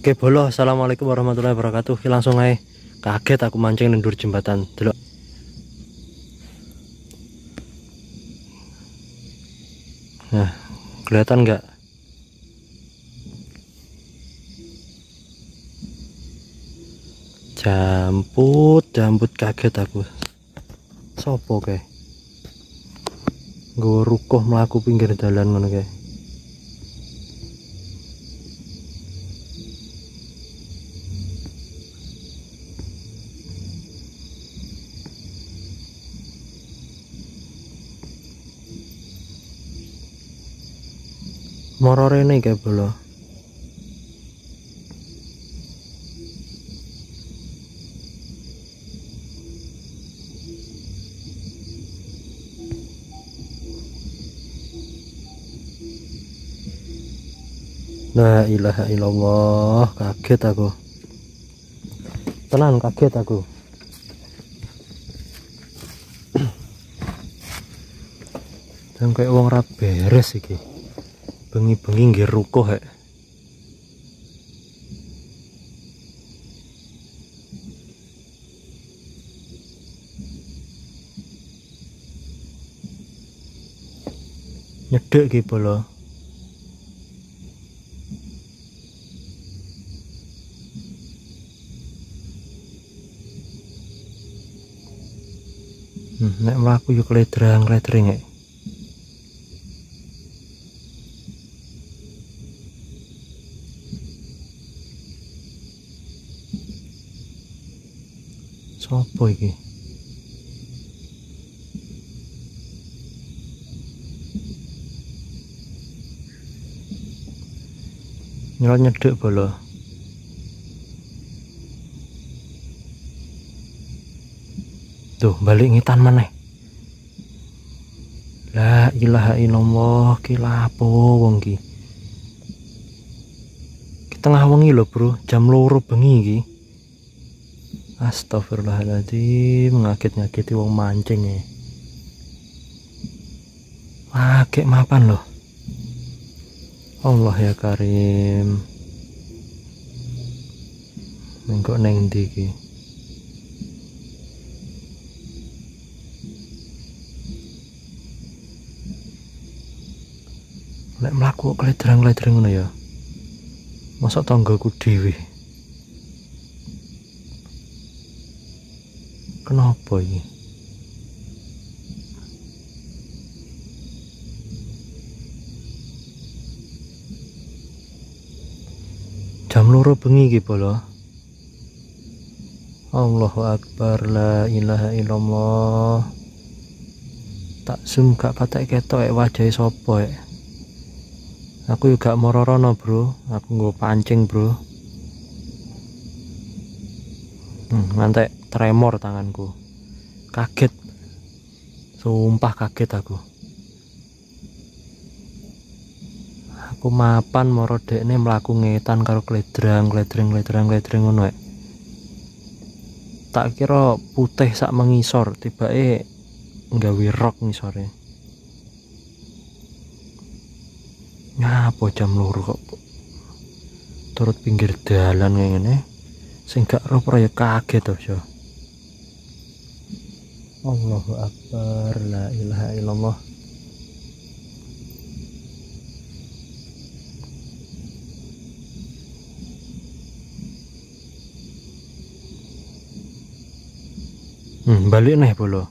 Oke, bolo, assalamualaikum warahmatullahi wabarakatuh. Langsung aja, kaget aku mancing nendur jembatan. Delok. Nah, kelihatan nggak? Jambut kaget aku. Sopo kayak? Gue rukoh melaku pinggir jalan ngono kayak. Moro rene kayak bolo. La ilaha illallah, kaget aku. Tenan kaget aku. Dan kayak wong ra beres iki. Bengi-bengi nggih rukoh hek. Nyedek iki bolo. Nek mlaku yo kledrang-kledring hek. Sopo iki? Nyelot nyedek bolo. Tuh balik ngitan maneh. La ilaha illallah, ki lapo wong ki. Ki tengah wengi lho, Bro. Jam 2 bengi iki. Astagfirullahaladzim, ngakit-ngakiti wong mancing ya. Lagek mapan loh. Allah ya Karim. Nengkok neng ndi iki. Lek mlaku kledrang-kledrang ngono ya. Mosok tanggaku dhewe. Kenapa ini? Jam 2 bengi iki bolo. Allahu Akbar, la ilaha illallah. Tak zoom gak patek ketok wajahe sapa ya. Aku juga mororono, Bro. Aku nggo pancing, Bro. Ngantek tremor tanganku. Kaget. Sumpah kaget aku. Aku mapan moro dekne mlaku ngetan karo kledrang ngono. Tak kira putih sak mengisor, tibake nggawe rok ngisore. Nyapa jam 2 kok turut pinggir dalan ngene. Sing gak roh ya kaget to, yo. Allahu Akbar, la ilaha illallah. Balik nih bolo.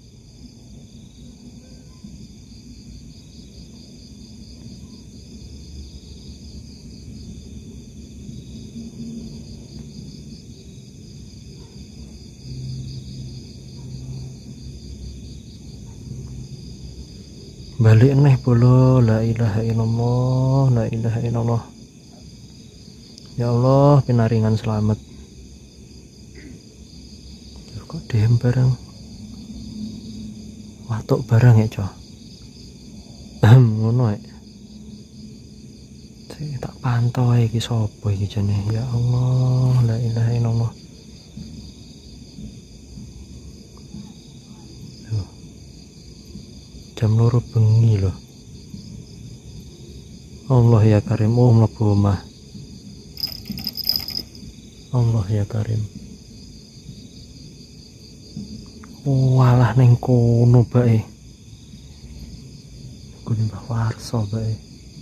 Balik nih bolo, la ilaha illallah, la ilaha illallah. Ya Allah, pinaringan selamat. Kok dem bareng watuk bareng ya coy. Ngono ya. Tak pantau iki sapa iki jane. Ya Allah, la ilaha illallah. Jam 2 bengi loh. Allah ya Karim, mlebu omah. Allah ya Karim. Walah neng kono bae. Kuwi Mbah Warso bae.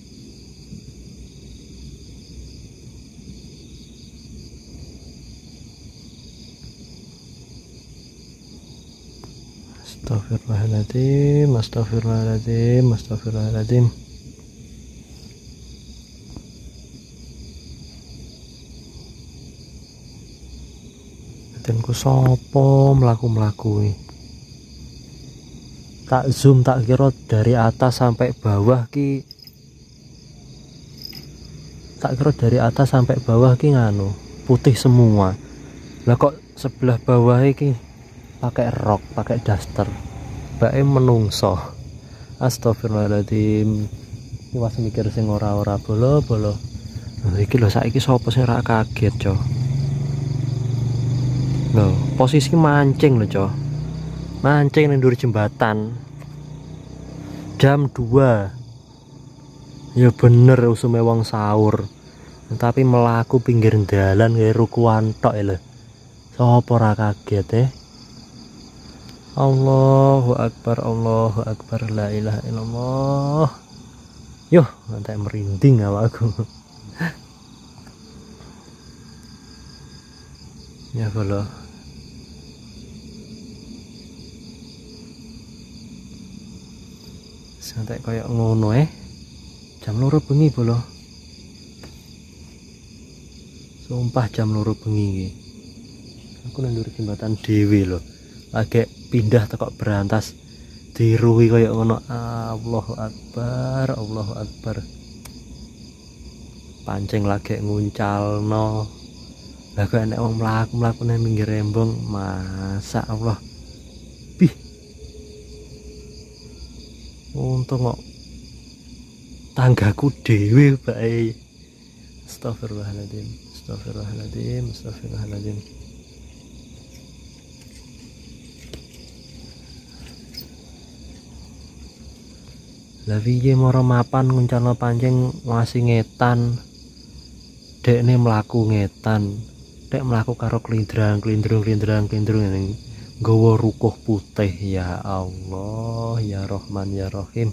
Astagfirullahaladzim, astagfirullahaladzim, astagfirullahaladzim. Batinku sopo melaku-melakui. Tak zoom tak kira dari atas sampai bawah ki. Tak kira dari atas sampai bawah ki nganu putih semua. Lah kok sebelah bawah ki pakai rok, pakai daster. Bae menungso. Astagfirullahaladzim. Iki was mikir sing ora-ora bolo-bolo. Nah, iki lho saiki sapa sing ora kaget, Cok. Loh, posisi mancing lho, Cok. Mancing ning ndur jembatan. Jam 2. Ya bener usume wong sahur. Tapi melaku pinggir dalan kaya rukuan tok lho. Sapa ora kaget Allahu Akbar, Allahu Akbar, la ilaha illallah. Yuh, nanti merinding awakku. Ya Allah. Santai kayak ngono jam 2 bengi bolo. Sumpah jam 2 bengi iki. Aku nang jembatan dhewe lho. Lagi pindah tekok berantas diruwi kayak ngono. Allahu Akbar, Allahu Akbar. Pancing lagi nguncalno. Lah kok enek wong mlaku nang pinggir rembong, masa Allah. Bih. Untung kok tanggaku dhewe bae. Astagfirullahaladzim, astagfirullahaladzim, astagfirullahaladzim. Lah piye mara mapan nguncalno pancing ngasih ngetan. Dekne mlaku ngetan. Dek mlaku karo klindrang ning nggawa rukuh putih. Ya Allah, ya Rahman ya Rahim.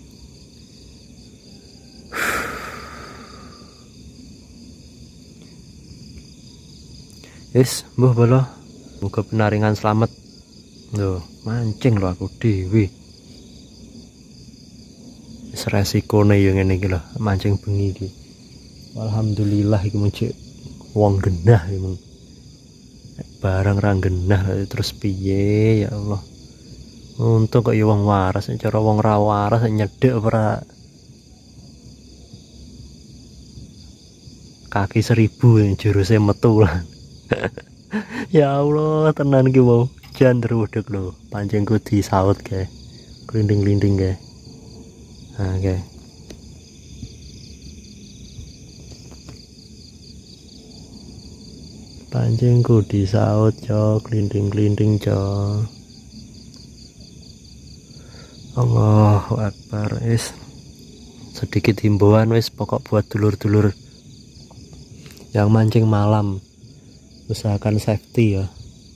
Yes, mbuh bolo. Muga penaringan selamat. Lho, mancing lho aku dhewe. Wis resikone yo ngene iki lho, mancing bengi iki. Alhamdulillah iki mung wong genah iki mung. Barang ra genah terus piye ya Allah. Untung kok ya wong waras, cara wong ra waras nyedhek ora. Kaki 1000 juruse metu lah. Ya Allah, tenan ki mau jan terudek lho. Pancingku disaut kae. Glinding-glinding kae. Nah, kae. Pancingku disaut, Cok, glinding-glinding, Cok. Allahu Akbar. Sedikit himbauan wis pokok buat dulur-dulur yang mancing malam. Usahakan safety ya.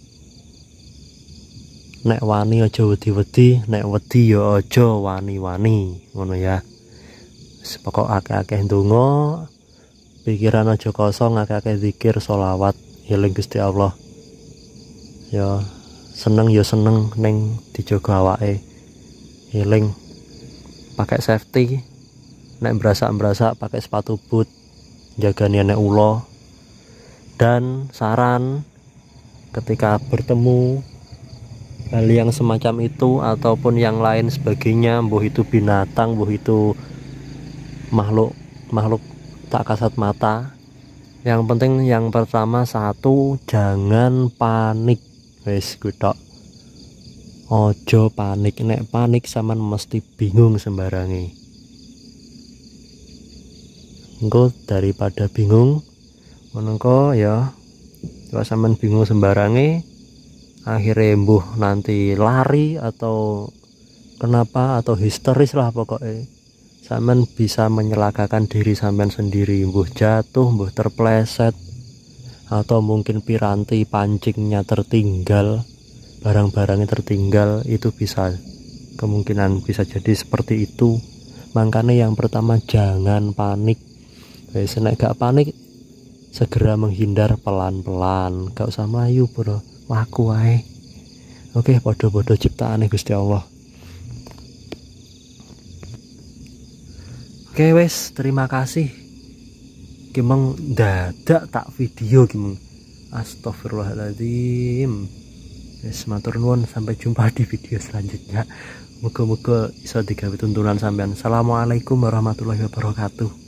Nek wani aja wedi-wedi, nek wedi ya aja wani-wani, ngono ya. Wis pokok akeh-akeh ndonga, pikiran aja kosong, akeh-akeh zikir, sholawat, eling Gusti Allah. Ya seneng ya seneng ning dijaga awake. Eling pakai safety, nek berasa pakai sepatu boot, jagane nek ulo. Dan saran ketika bertemu hal yang semacam itu ataupun yang lain sebagainya, mbuh itu binatang, mbuh itu makhluk tak kasat mata, yang penting yang pertama satu, jangan panik. Wis kutok ojo panik. Nek panik sampean mesti bingung sembarange. Engko daripada bingung menengko ya kalau sampean bingung sembarange, akhirnya mbuh nanti lari atau kenapa atau histeris lah pokoknya. Sampean bisa menyelakakan diri sampean sendiri, mbuh jatuh, mbuh terpleset, atau mungkin piranti pancingnya tertinggal, barang-barangnya tertinggal, itu bisa kemungkinan bisa jadi seperti itu. Makanya yang pertama jangan panik. Wes nek gak panik segera menghindar pelan-pelan, gak usah melayu bro, laku wae. Oke, podo-podo ciptaane Gusti Allah. Oke wes, terima kasih. Gimeng dadak tak video gimeng. Astagfirullahaladzim. Wes matur nuwun, sampai jumpa di video selanjutnya. Moga-moga iso digawe tuntunan sampean. Assalamualaikum warahmatullahi wabarakatuh.